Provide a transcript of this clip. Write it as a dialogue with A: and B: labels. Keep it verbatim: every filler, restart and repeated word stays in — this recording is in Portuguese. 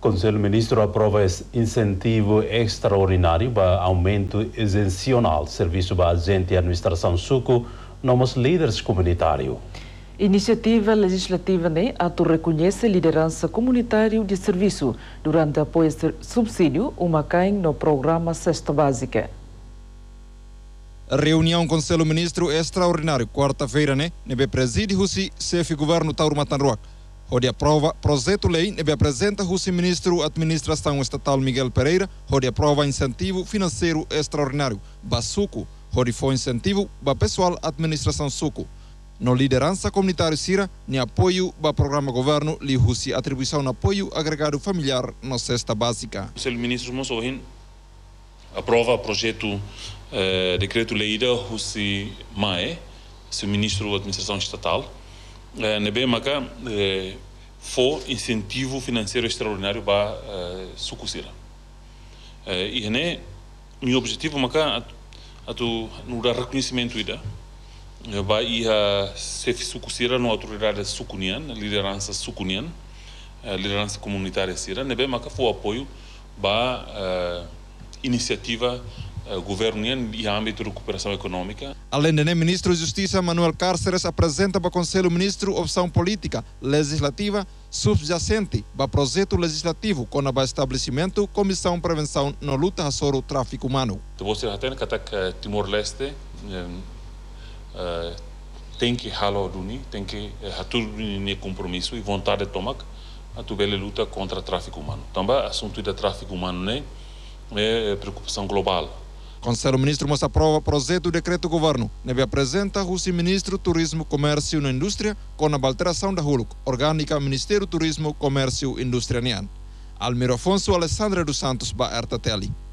A: Conselho Ministro aprova esse incentivo extraordinário para aumento isencional serviço para agente e administração suco nos líderes comunitários.
B: Iniciativa legislativa né, ato reconhece liderança comunitária de serviço durante apoio subsídio uma cai no programa Cesta Básica.
C: A reunião Conselho Ministro extraordinário quarta-feira né, nebe preside husi chefe governo Tauro Matanroak. Onde aprova projeto lei nebe apresenta husi ministro administração estatal Miguel Pereira, onde aprova incentivo financeiro extraordinário basuco, onde foi incentivo para pessoal administração suco. No liderança comunitária Sira, nem apoio para programa governo, li husi atribuição de apoio agregado familiar na cesta básica.
D: O Conselho Ministro Moçohin aprova projeto eh, decreto-lei da husi Mae, o ministro da administração estatal, eh, nebe maca eh, for incentivo financeiro extraordinário para eh, sucusira. Eh, e né, meu objetivo maca atu no reconhecimento ida. Vai ir a chefe sucusira na autoridade sucunian, liderança sucunian, liderança comunitária sira, nebe maca for apoio para iniciativa governiana e âmbito de recuperação econômica.
C: Além de né, ministro da Justiça Manuel Cárceres apresenta para o Conselho Ministro opção política legislativa subjacente para projeto legislativo com o estabelecimento Comissão Prevenção na luta sobre o tráfico humano.
D: Você já tem que atacar Timor-Leste. Uh, tem que halar duni, tem que hatur duni compromisso e vontade de tomar a tubele luta contra o tráfico humano. Também assunto do tráfico humano né, é preocupação global.
C: Conselho Ministro mostra aprova projeto decreto governo, nebe apresenta o ministro Turismo, Comércio e Indústria com a alteração da Huluk, orgânica Ministério Turismo, Comércio e Indústria Nian. Almiro Afonso Alessandra dos Santos, ba R T T L.